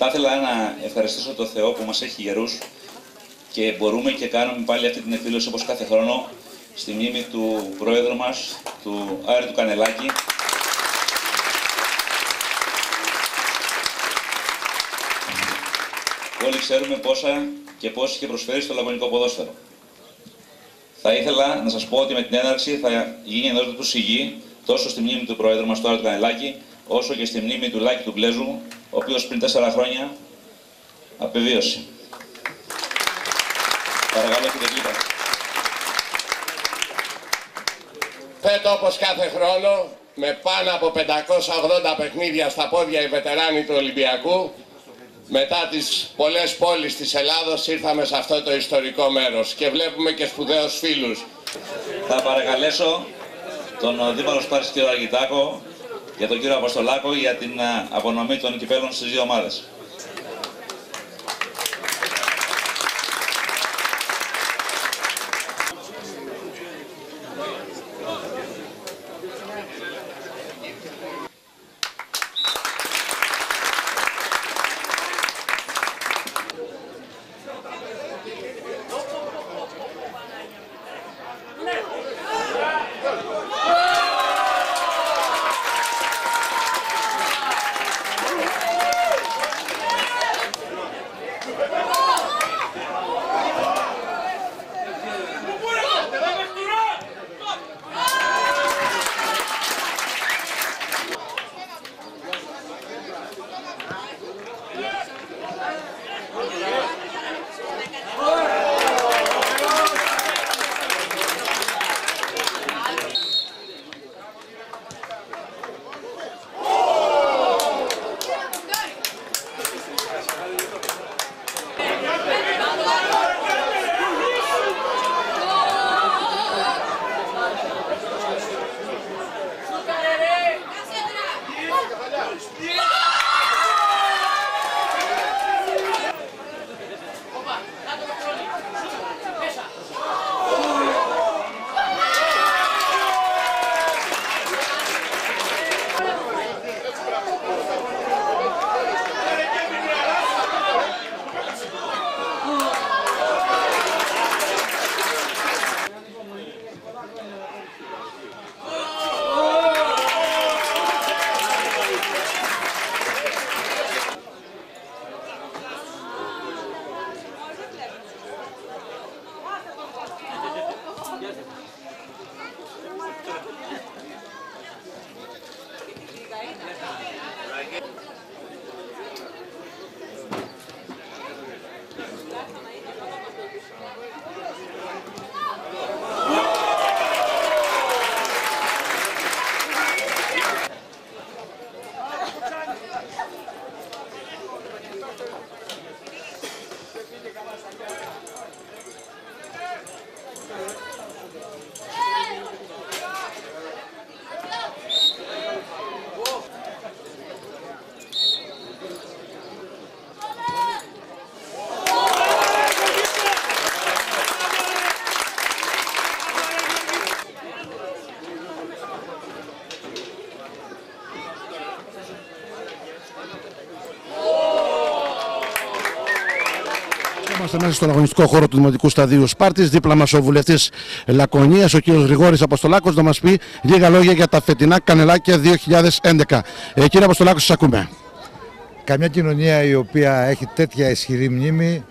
Θα ήθελα να ευχαριστήσω τον Θεό που μας έχει γερούς και μπορούμε και κάνουμε πάλι αυτή την εκδήλωση όπως κάθε χρόνο στη μνήμη του Πρόεδρου μας, του Άρη του Κανελάκη. Όλοι ξέρουμε πόσα και πώς είχε προσφέρει στο λαγωνικό ποδόσφαιρο. Θα ήθελα να σας πω ότι με την έναρξη θα γίνει ενός του σιγή τόσο στη μνήμη του Πρόεδρου μας, του Άρη του Κανελάκη, όσο και στη μνήμη του Λάκη του Μπλέζου, ο οποίος πριν 4 χρόνια απεβίωσε. Παρακαλώ, κύριε Κλίπα. Φέτο, όπως κάθε χρόνο, με πάνω από 580 παιχνίδια στα πόδια οι βετεράνοι του Ολυμπιακού, μετά τις πολλές πόλεις της Ελλάδος ήρθαμε σε αυτό το ιστορικό μέρος και βλέπουμε και σπουδαίους φίλους. Θα παρακαλέσω τον Δήμαρχο Σπάρτης κύριο Αργητάκο και τον κύριο Αποστολάκο για την απονομή των κυπέλων στις 2 ομάδες. Είμαστε μέσα στον αγωνιστικό χώρο του Δημοτικού Σταδίου Σπάρτης. Δίπλα μας ο βουλευτής Λακωνίας, ο κύριος Γρηγόρης Αποστολάκος, να μας πει λίγα λόγια για τα φετινά Κανελάκια 2011. Κύριε Αποστολάκο, σας ακούμε. Καμιά κοινωνία η οποία έχει τέτοια ισχυρή μνήμη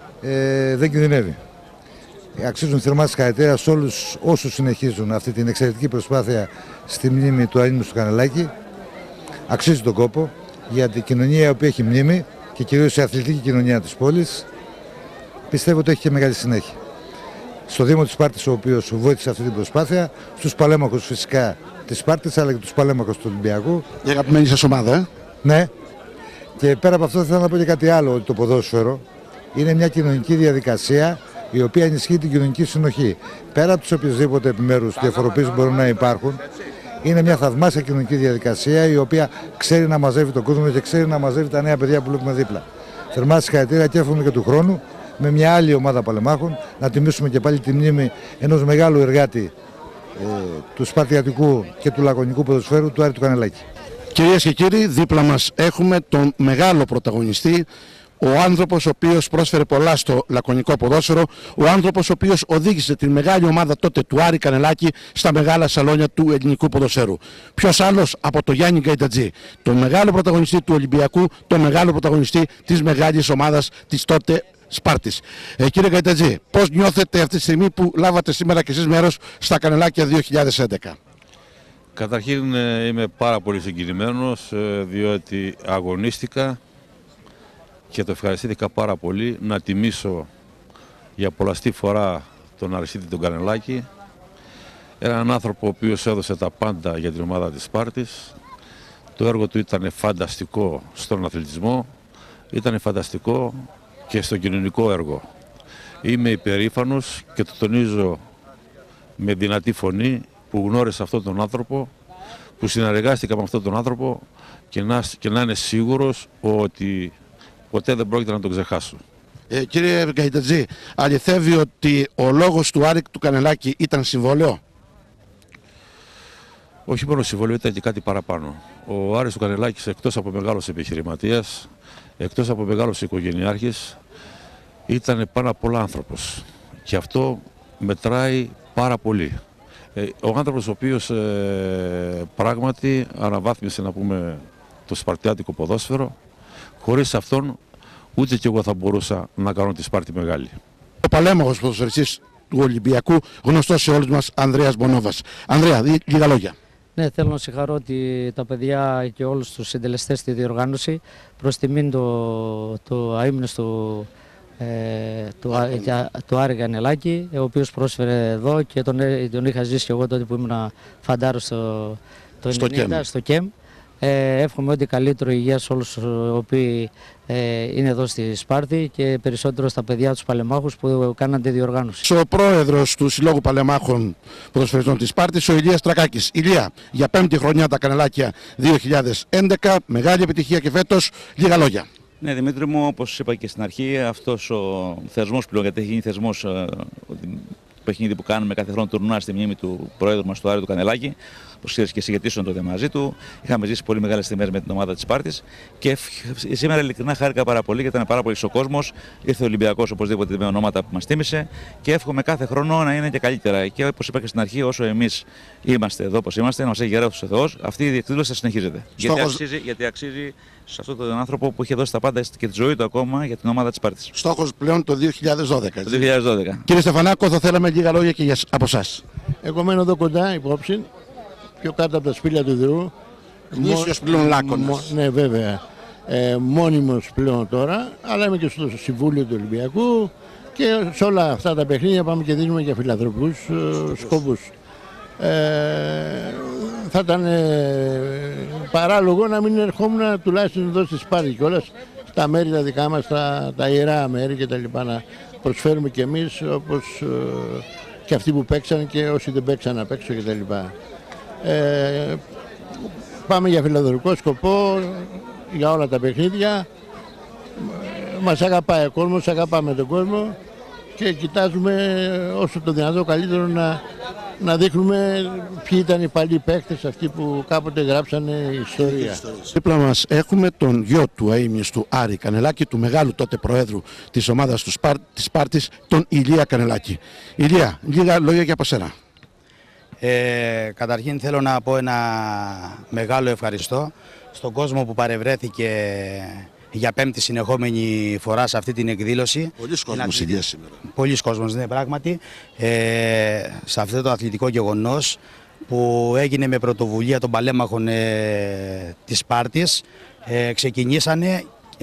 δεν κινδυνεύει. Αξίζουν θερμά συγχαρητήρια σε όλους όσους συνεχίζουν αυτή την εξαιρετική προσπάθεια στη μνήμη του Αείμνηστου Κανελάκη. Αξίζει τον κόπο, γιατί η κοινωνία η οποία έχει μνήμη και κυρίως η αθλητική κοινωνία της πόλης, πιστεύω ότι έχει και μεγάλη συνέχεια. Στο Δήμο της Σπάρτης, ο οποίος βοήθησε αυτή την προσπάθεια, στους παλέμαχους φυσικά της Σπάρτης, αλλά και τους παλέμαχους του Ολυμπιακού. Η αγαπημένη σας ομάδα, Ναι. Και πέρα από αυτό θέλω να πω και κάτι άλλο, ότι το ποδόσφαιρο είναι μια κοινωνική διαδικασία η οποία ενισχύει την κοινωνική συνοχή. Πέρα από τις οποιασδήποτε επιμέρους διαφοροποιήσεις που μπορούν να υπάρχουν, είναι μια θαυμάσια κοινωνική διαδικασία η οποία ξέρει να μαζεύει τον κόσμο και ξέρει να μαζεύει τα νέα παιδιά που βλέπουμε δίπλα. Θερμά συγχαρητήρια και εύχομαι και του χρόνου με μια άλλη ομάδα παλεμάχων να τιμήσουμε και πάλι τη μνήμη ενός μεγάλου εργάτη του σπαρτιατικού και του λακωνικού ποδοσφαίρου, του Άρη του Κανελάκη. Κυρίες και κύριοι, δίπλα μας έχουμε τον μεγάλο πρωταγωνιστή, ο άνθρωπος ο οποίος πρόσφερε πολλά στο λακωνικό ποδόσφαιρο, ο άνθρωπος ο οποίος οδήγησε την μεγάλη ομάδα τότε του Άρη Κανελάκη στα μεγάλα σαλόνια του ελληνικού ποδοσφαίρου. Ποιος άλλος από το Γιάννη Γκαϊτατζή, τον μεγάλο πρωταγωνιστή του Ολυμπιακού, τον μεγάλο πρωταγωνιστή της μεγάλης ομάδας της τότε Σπάρτης. Κύριε Γκαϊτατζή, πώς νιώθετε αυτή τη στιγμή που λάβατε σήμερα και εσείς μέρος στα Κανελάκια 2011? Καταρχήν είμαι πάρα πολύ συγκινημένος, διότι αγωνίστηκα και το ευχαριστήθηκα πάρα πολύ να τιμήσω για πολλαστή φορά τον Αριστίδη τον Κανελάκη, έναν άνθρωπο ο οποίος έδωσε τα πάντα για την ομάδα της Σπάρτης. Το έργο του ήταν φανταστικό στον αθλητισμό, ήταν φανταστικό και στο κοινωνικό έργο. Είμαι υπερήφανος και το τονίζω με δυνατή φωνή που γνώρισα αυτόν τον άνθρωπο, που συνεργάστηκα με αυτόν τον άνθρωπο και να είναι σίγουρος ότι ποτέ δεν πρόκειται να τον ξεχάσω. Κύριε Γκαϊτατζή, αληθεύει ότι ο λόγος του Άρη του Κανελάκη ήταν συμβόλαιο? Όχι μόνο συμβόλαιο, ήταν και κάτι παραπάνω. Ο Άρης του Κανελάκης, εκτός από μεγάλος επιχειρηματίας, εκτός από μεγάλος οικογενειάρχης, ήταν πάνω απ' όλα άνθρωπος. Και αυτό μετράει πάρα πολύ. Ο άνθρωπος ο οποίος πράγματι αναβάθμισε, να πούμε, το σπαρτιάτικο ποδόσφαιρο. Χωρίς αυτόν ούτε κι εγώ θα μπορούσα να κάνω τη Σπάρτη μεγάλη. Ο παλέμαχος ποδοσφαιριστής του Ολυμπιακού, γνωστός σε όλους μας, Ανδρέας Μπονόβας. Ανδρέα, λίγα λόγια. Ναι, θέλω να συγχαρώ τα παιδιά και όλους τους συντελεστές στη διοργάνωση προς τιμήν το αείμνηστο του Άρη Κανελάκη, ο οποίος πρόσφερε εδώ και τον είχα ζήσει εγώ τότε που ήμουν φαντάρος στο ΚΕΜ. Εύχομαι ό,τι καλύτερο υγεία σε όλους οι οποίοι είναι εδώ στη Σπάρτη και περισσότερο στα παιδιά τους παλεμάχους που κάναν τη διοργάνωση. Ο πρόεδρος του Συλλόγου Παλεμάχων Ποδοσφαιριστών της Σπάρτης, ο Ηλίας Τρακάκης. Ηλία, για 5η χρονιά τα Κανελάκια 2011, μεγάλη επιτυχία και φέτος, λίγα λόγια. Ναι, Δημήτρη μου, όπως είπα και στην αρχή, αυτός ο θεσμός πλέον, γιατί έχει γίνει θεσμός το παιχνίδι που κάνουμε κάθε χρόνο τουρνουά στη μνήμη του πρόεδρου μας του Άρη του Κανελάκη, όπως ξέρεις και εσύ, γιατί ήσουν τότε μαζί του. Είχαμε ζήσει πολύ μεγάλες στιγμές με την ομάδα της Σπάρτης και σήμερα ειλικρινά χάρηκα πάρα πολύ γιατί ήταν πάρα πολύ ο κόσμος. Ήρθε ο Ολυμπιακός οπωσδήποτε με ονόματα που μας τίμησε και εύχομαι κάθε χρόνο να είναι και καλύτερα. Και όπως είπα και στην αρχή, όσο εμείς είμαστε εδώ όπως είμαστε, να μας έχει γεράσει ο Θεός, αυτή η διεκδήλωση θα συνεχίζεται. Γιατί αξίζει σε αυτόν τον άνθρωπο που είχε δώσει τα πάντα και τη ζωή του ακόμα για την ομάδα της Σπάρτης. Στόχος πλέον το 2012. Το 2012. Κύριε Στεφανάκο, θα θέλαμε λίγα λόγια και από εσάς. Εγώ μένω εδώ κοντά, υπόψη, πιο κάτω από τα σπήλια του Δρού. Γνήσιος πλέον Λάκωνας. Ναι, βέβαια. Μόνιμος πλέον τώρα, αλλά είμαι και στο Συμβούλιο του Ολυμπιακού και σε όλα αυτά τα παιχνίδια πάμε και δίνουμε για φιλανθρωπικούς σκοπούς. Θα ήταν παράλογο να μην ερχόμουν τουλάχιστον εδώ στη Σπάρτη κιόλας, στα μέρη τα δικά μας, τα ιερά μέρη και τα λοιπά, να προσφέρουμε κι εμείς όπως και αυτοί που παίξαν και όσοι δεν παίξαν απ' έξω και τα λοιπά. Πάμε για φιλανθρωπικό σκοπό για όλα τα παιχνίδια. Μας αγαπάει ο κόσμος, αγαπάμε τον κόσμο και κοιτάζουμε όσο το δυνατό καλύτερο να δείχνουμε ποιοι ήταν οι παλιοί παίκτες, αυτοί που κάποτε γράψανε ιστορία. Δίπλα μας έχουμε τον γιο του αείμνηστου Άρη Κανελάκη, του μεγάλου τότε προέδρου της ομάδας της Σπάρτης, τον Ηλία Κανελάκη. Ηλία, λίγα λόγια και από σένα. Καταρχήν θέλω να πω ένα μεγάλο ευχαριστώ στον κόσμο που παρευρέθηκε για 5η συνεχόμενη φορά σε αυτή την εκδήλωση. Πολλοί κόσμος υγεία σήμερα. Πολλοί κόσμος, ναι, πράγματι. Σε αυτό το αθλητικό γεγονός που έγινε με πρωτοβουλία των παλέμαχων της Σπάρτης, ξεκινήσανε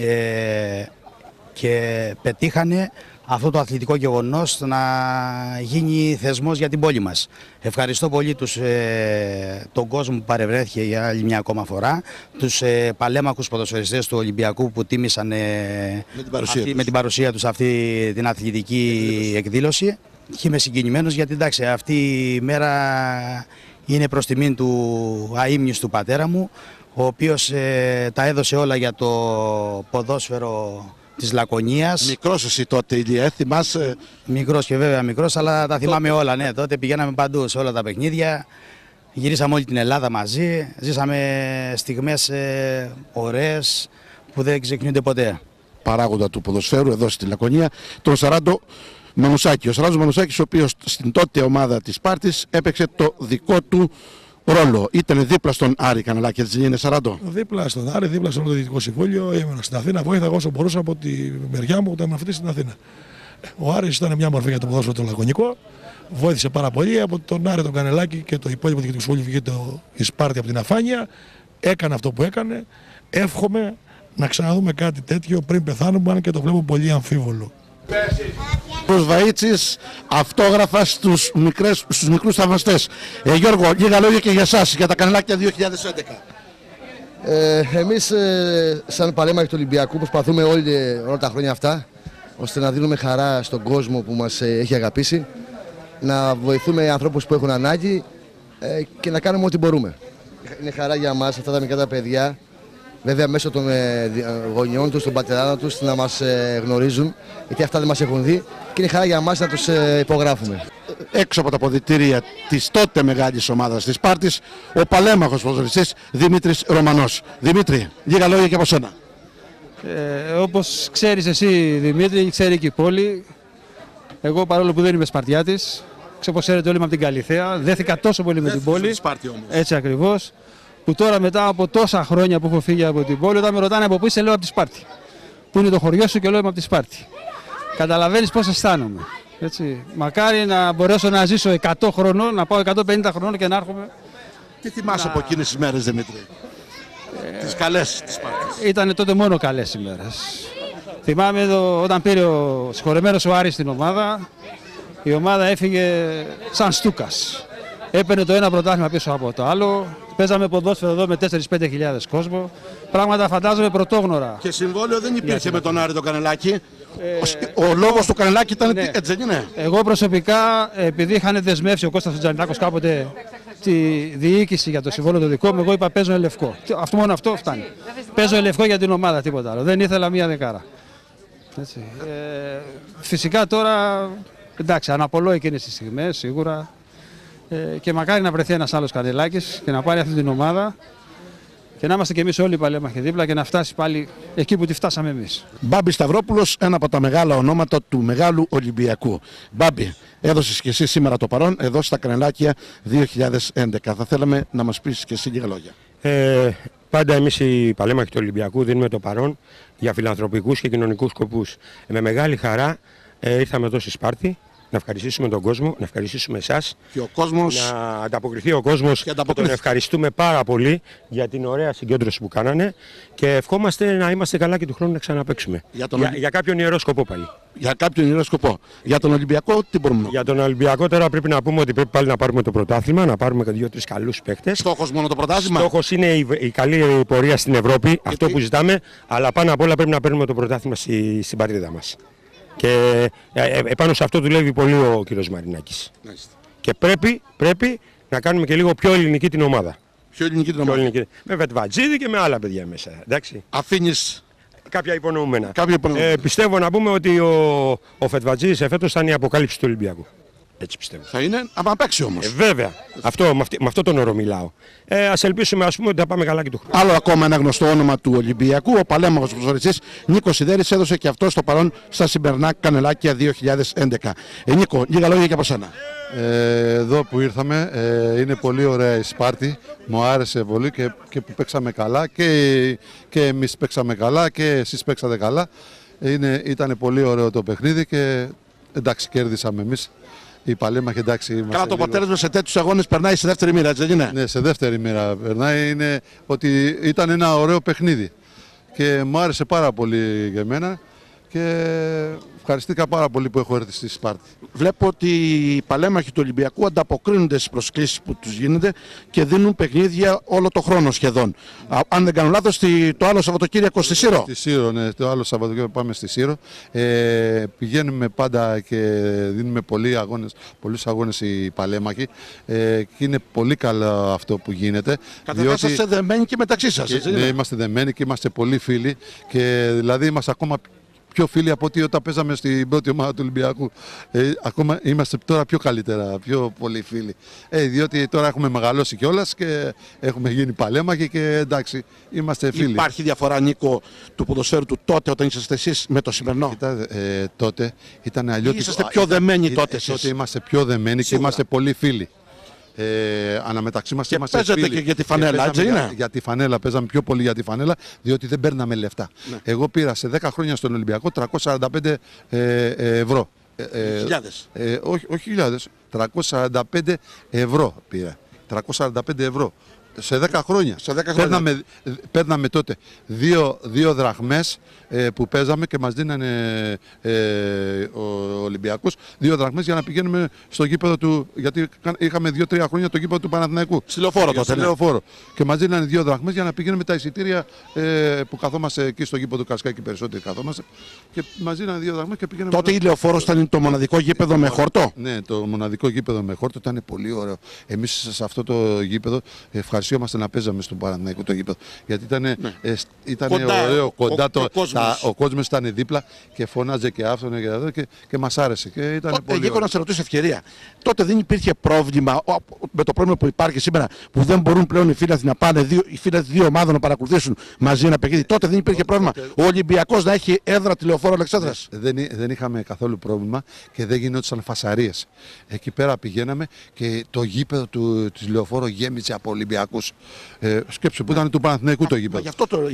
και πετύχανε αυτό το αθλητικό γεγονός να γίνει θεσμός για την πόλη μας. Ευχαριστώ πολύ τον κόσμο που παρευρέθηκε για άλλη μια ακόμα φορά, τους παλέμαχους ποδοσφαιριστές του Ολυμπιακού που τίμησαν με την παρουσία τους αυτή την αθλητική εκδήλωση. Και είμαι συγκινημένος γιατί εντάξει, αυτή η μέρα είναι προς τιμήν του αείμνηστου πατέρα μου, ο οποίος τα έδωσε όλα για το ποδόσφαιρο της Λακωνίας. Μικρός εσύ τότε, Ηλία, θυμάσαι? Μικρός και βέβαια μικρός, αλλά τα θυμάμαι όλα, ναι. Τότε πηγαίναμε παντού σε όλα τα παιχνίδια. Γυρίσαμε όλη την Ελλάδα μαζί, ζήσαμε στιγμές ωραίες που δεν ξεκινούνται ποτέ. Παράγοντα του ποδοσφαίρου εδώ στη Λακωνία, τον Σαράντο Μανουσάκη. Ο Σαράντος Μανουσάκης, ο οποίος στην τότε ομάδα της Σπάρτης έπαιξε το δικό του ρόλο. Ήταν δίπλα στον Άρη Κανελάκη, έτσι δεν είναι, Σαράντο? Δίπλα στον Άρη, δίπλα στο Διοικητικό Συμβούλιο. Ήμουν στην Αθήνα, βοήθαγα όσο μπορούσα από τη μεριά μου όταν ήμουν αυτή στην Αθήνα. Ο Άρης ήταν μια μορφή για το ποδόσφαιρο το λακωνικό. Βοήθησε πάρα πολύ. Από τον Άρη, τον Κανελάκη και το υπόλοιπο Διοικητικό Συμβούλιο βγήκε η Σπάρτη από την αφάνεια. Έκανε αυτό που έκανε. Εύχομαι να ξαναδούμε κάτι τέτοιο πριν πεθάνουμε, αν και το βλέπω πολύ αμφίβολο. Βαΐτσης, αυτόγραφα στους μικρούς θαυμαστές. Γιώργο, λίγα λόγια και για εσάς, για τα Κανελάκια 2011. Εμείς σαν παλέμαχοι του Ολυμπιακού προσπαθούμε όλα τα χρόνια αυτά, ώστε να δίνουμε χαρά στον κόσμο που μας έχει αγαπήσει, να βοηθούμε ανθρώπους που έχουν ανάγκη και να κάνουμε ό,τι μπορούμε. Είναι χαρά για μας αυτά τα μικρά τα παιδιά, βέβαια μέσω των γονιών τους, των πατεράδων τους, να μας γνωρίζουν, γιατί αυτά δεν μας έχουν δει και είναι χαρά για μας να τους υπογράφουμε. Έξω από τα αποδυτήρια της τότε μεγάλης ομάδας της Σπάρτης, ο παλέμαχος ποδοσφαιριστής Δημήτρης Ρωμανός. Δημήτρη, λίγα λόγια και από σένα. Όπως ξέρεις εσύ, Δημήτρη, ξέρει και η πόλη, εγώ παρόλο που δεν είμαι Σπαρτιάτης, όπως ξέρετε όλοι είμαι από την Καλιθέα, δέθηκα τόσο πολύ με την πόλη, έτσι ακριβώς, που τώρα μετά από τόσα χρόνια που έχω φύγει από την πόλη, όταν με ρωτάνε από πού είσαι, λέω από τη Σπάρτη. Πού είναι το χωριό σου και λέω είμαι από τη Σπάρτη. Καταλαβαίνεις πώς αισθάνομαι. Έτσι. Μακάρι να μπορέσω να ζήσω 100 χρονών, να πάω 150 χρονών και να έρχομαι. Τι θυμάσαι από εκείνες τις μέρες, Δημήτρη? Τις καλές της Σπάρτης. Ήταν τότε μόνο καλές ημέρες. Θυμάμαι όταν πήρε ο συγχωρεμένος ο Άρης στην ομάδα, η ομάδα έφυγε σαν στούκας. Έπαιρνε το ένα πρωτάθλημα πίσω από το άλλο. Παίζαμε ποδόσφαιρο εδώ με 4-5 χιλιάδες κόσμο. Πράγματα φαντάζομαι πρωτόγνωρα. Και συμβόλαιο δεν υπήρχε με τον Άρη τον Κανελάκη. Ο λόγος του Κανελάκη ήταν, ναι, έτσι δεν είναι? Εγώ προσωπικά, επειδή είχαν δεσμεύσει ο Κώστας Τζανιτάκος κάποτε τη διοίκηση για το συμβόλαιο το δικό μου, εγώ είπα παίζω ελευκό. Μόνο αυτό φτάνει. Παίζω ελευκό για την ομάδα, τίποτα άλλο. Δεν ήθελα μία δεκάρα. Έτσι. Φυσικά τώρα, εντάξει, αναπολώ εκείνες τις στιγμές σίγουρα. Και μακάρι να βρεθεί ένας άλλος Κανελάκης και να πάρει αυτή την ομάδα και να είμαστε κι εμείς όλοι οι παλέμαχοι δίπλα και να φτάσει πάλι εκεί που τη φτάσαμε εμείς. Μπάμπη Σταυρόπουλος, ένα από τα μεγάλα ονόματα του μεγάλου Ολυμπιακού. Μπάμπη, έδωσες και εσύ σήμερα το παρόν εδώ στα Κανελάκια 2011. Θα θέλαμε να μας πεις και εσύ λίγα λόγια. Πάντα εμείς οι παλέμαχοι του Ολυμπιακού δίνουμε το παρόν για φιλανθρωπικούς και κοινωνικούς σκοπούς. Με μεγάλη χαρά ήρθαμε εδώ στη Σπάρτη. Να ευχαριστήσουμε τον κόσμο, να ευχαριστήσουμε εσάς. Και ο κόσμος... Να ανταποκριθεί ο κόσμος και τον ευχαριστούμε πάρα πολύ για την ωραία συγκέντρωση που κάνανε και ευχόμαστε να είμαστε καλά και του χρόνου να ξαναπαίξουμε. Για κάποιον ιερό σκοπό πάλι. Για κάποιον ιερό σκοπό. Για τον Ολυμπιακό τι μπορούμε να πούμε? Για τον Ολυμπιακό τώρα πρέπει να πούμε ότι πρέπει πάλι να πάρουμε το πρωτάθλημα, να πάρουμε 2-3 καλούς παίχτες. Στόχος μόνο το πρωτάθλημα? Στόχος είναι η καλή πορεία στην Ευρώπη, αυτό που ζητάμε, αλλά πάνω απ' όλα πρέπει να παίρνουμε το πρωτάθλημα στην πατρίδα μας. Και επάνω σε αυτό δουλεύει πολύ ο κύριος Μαρινάκης. Και πρέπει να κάνουμε και λίγο πιο ελληνική την ομάδα. Πιο ελληνική την ομάδα. Με Βετβατζίδη και με άλλα παιδιά μέσα. Εντάξει. Αφήνεις κάποια υπονοούμενα. Πιστεύω να πούμε ότι ο Φετβατζίδης εφέτος θα είναι η αποκάλυψη του Ολυμπιακού. Έτσι πιστεύω. Θα είναι, άμα παίξει όμως. Βέβαια. Με αυτό τον όρο μιλάω. Ας ελπίσουμε ας πούμε ότι θα πάμε καλά και του χρόνου. Άλλο ακόμα ένα γνωστό όνομα του Ολυμπιακού, ο παλέμαχος ποδοσφαιριστής Νίκος Σιδέρης έδωσε και αυτό στο παρόν στα σημερινά Κανελάκια 2011. Νίκο, λίγα λόγια και από σένα. Εδώ που ήρθαμε είναι πολύ ωραία η Σπάρτη, μου άρεσε πολύ και που παίξαμε καλά και εμείς παίξαμε καλά και εσείς παίξατε καλά. Ήταν πολύ ωραίο το παιχνίδι και εντάξει κέρδισαμε εμείς. Οι παλέμαχοι εντάξει. Καλά, το αποτέλεσμα σε τέτοιους αγώνες περνάει σε δεύτερη μοίρα, έτσι δεν είναι? Ναι, σε δεύτερη μοίρα περνάει. Είναι ότι ήταν ένα ωραίο παιχνίδι και μου άρεσε πάρα πολύ για μένα και ευχαριστήκα πάρα πολύ που έχω έρθει στη Σπάρτη. Βλέπω ότι οι παλέμαχοι του Ολυμπιακού ανταποκρίνονται στις προσκλήσεις που τους γίνονται και δίνουν παιχνίδια όλο το χρόνο σχεδόν. Αν δεν κάνω λάθος, το άλλο Σαββατοκύριακο στη Σύρο. Στη Σύρο, ναι, το άλλο Σαββατοκύριακο πάμε στη Σύρο. Πηγαίνουμε πάντα και δίνουμε πολλούς αγώνες οι παλέμαχοι και είναι πολύ καλό αυτό που γίνεται. Καταρχάς είστε δεμένοι και μεταξύ σας. Ναι, είμαστε δεμένοι και είμαστε πολύ φίλοι και δηλαδή είμαστε ακόμα πιο φίλοι από ότι όταν παίζαμε στην πρώτη ομάδα του Ολυμπιακού. Ακόμα είμαστε τώρα πιο καλύτερα, πιο πολύ φίλοι. Διότι τώρα έχουμε μεγαλώσει κιόλας και έχουμε γίνει παλέμαχοι και εντάξει, είμαστε φίλοι. Υπάρχει διαφορά, Νίκο, του ποδοσφαίρου του τότε όταν είσαστε εσείς με το σημερινό? Κοιτάξτε, τότε ήταν αλλιώτικο. Είσαστε πιο δεμένοι τότε εσείς? Τότε είμαστε πιο δεμένοι και είμαστε πολύ φίλοι. Αναμεταξύ μας είμαστε παίζετε φίλοι. Και για τη φανέλα, έτσι είναι? Για τη φανέλα, παίζαμε πιο πολύ για τη φανέλα, διότι δεν παίρναμε λεφτά. Ναι. Εγώ πήρα σε 10 χρόνια στον Ολυμπιακό 345 ευρώ. Χιλιάδες? Όχι χιλιάδες, 345 ευρώ πήρα. 345 ευρώ. Σε 10 χρόνια. Παίρναμε τότε 2 δραχμές που παίζαμε και μας δίνανε ο Ολυμπιακός 2 δραχμές για να πηγαίνουμε στο γήπεδο του. Γιατί είχαμε 2-3 χρόνια το γήπεδο του Παναθηναϊκού. Στη Λεωφόρο τότε. Λεωφόρο. Και μας δίνανε 2 δραχμές για να πηγαίνουμε τα εισιτήρια που καθόμαστε εκεί στο γήπεδο του Κασκάκη. Περισσότεροι καθόμαστε. Και μας δίνανε 2 δραχμές και πηγαίνουμε. Τότε η Λεωφόρο ήταν το μοναδικό γήπεδο με χόρτο. Ναι, το μοναδικό γήπεδο με χόρτο ήταν πολύ ωραίο. Εμείς σε αυτό το γήπεδο ευχαριστιόμαστε να παίζαμε στον Παναθηναϊκό το γήπεδο. Γιατί ήταν ωραίο, κοντά ο κόσμος ήταν δίπλα και φώναζε και άφθονε και εδώ και μας άρεσε. Και ήταν πολύ ωραίο. Να σε ρωτήσω ευκαιρία. Τότε δεν υπήρχε πρόβλημα με το πρόβλημα που υπάρχει σήμερα που δεν μπορούν πλέον οι φίλοι να πάνε, οι φίλοι 2 ομάδων να παρακολουθήσουν μαζί ένα παιχνίδι. Τότε δεν υπήρχε πρόβλημα ο Ολυμπιακός να έχει έδρα τη Λεωφόρο Αλεξάνδρας? Δεν είχαμε καθόλου πρόβλημα και δεν γινόντουσαν φασαρίες. Εκεί πέρα πηγαίναμε και το γήπεδο της Λεωφόρο γέμιζε από Ολυμπιακούς. Σκέψου που ήταν του Παναθηναϊκού το γήπεδο.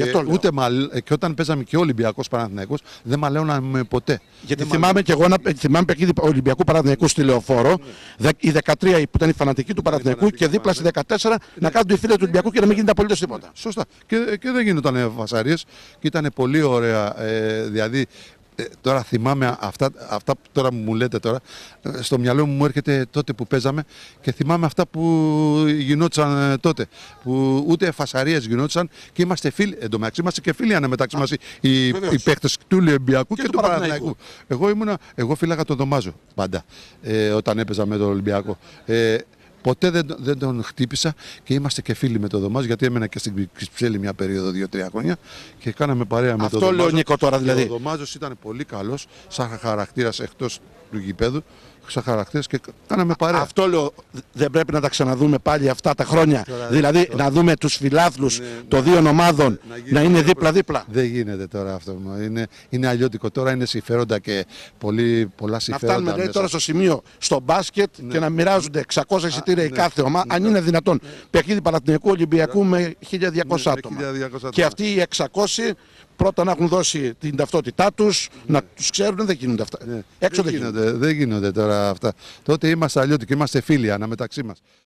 Και όταν παίζαμε και ο Ολυμπιακός Παναθηναϊκός δεν μαλαίωναμε ποτέ. Γιατί θυμάμαι και εγώ θυμάμαι παιχνίδι Ολυμπιακού Παναθηναϊκού στη Λεωφόρο, η 13 που ήταν η φανατική του Παναθηναϊκού και δίπλα στη 14 να κάνουν οι φίλοι του Ολυμπιακού και να μην γίνεται απολύτως τίποτα. Σωστά. Και δεν γίνονταν φασαρίες και ήταν πολύ ωραία. Δηλαδή τώρα θυμάμαι αυτά που τώρα μου λέτε τώρα, στο μυαλό μου έρχεται τότε που παίζαμε και θυμάμαι αυτά που γινόντουσαν τότε, που ούτε φασαρίες γινόντουσαν και είμαστε φίλοι, εντωμεταξύ είμαστε και φίλοι αναμεταξύ μας οι παίκτες του Ολυμπιακού και του Παναθηναϊκού. Εγώ φύλαγα τον Δωμάζο πάντα όταν έπαιζα με τον Ολυμπιακό. Ποτέ δεν τον χτύπησα και είμαστε και φίλοι με τον Δωμάζο, γιατί έμενα και στην Κυψέλη μια περίοδο 2-3 χρόνια και κάναμε παρέα με τον Δωμάζο. Αυτό λέω, Νίκο, τώρα δηλαδή. Ο Δωμάζος ήταν πολύ καλός σαν χαρακτήρας εκτός του γηπέδου, σαν χαρακτήρας και κάναμε παρέα. Αυτό λέω, δεν πρέπει να τα ξαναδούμε πάλι αυτά τα χρόνια. Δηλαδή να δούμε τους φιλάθλους των 2 ομάδων να είναι δίπλα-δίπλα. Δεν γίνεται τώρα αυτό. Είναι αλλιώτικο. Τώρα είναι συμφέροντα και πολλά συμφέροντα. Να φτάνουμε τώρα στο σημείο στο μπάσκετ και να μοιράζονται 600 εισιτήρια η κάθε ομάδα, αν είναι δυνατόν. Παιχνίδι Παναθηναϊκού Ολυμπιακού με 1.200 άτομα. Και αυτοί οι 600 πρώτα να έχουν δώσει την ταυτότητά τους, να τους ξέρουν, δεν γίνονται αυτά. Έξω δεν γίνονται τώρα αυτά. Τότε είμαστε αλλιώτικοι, είμαστε φίλοι αναμεταξύ μας.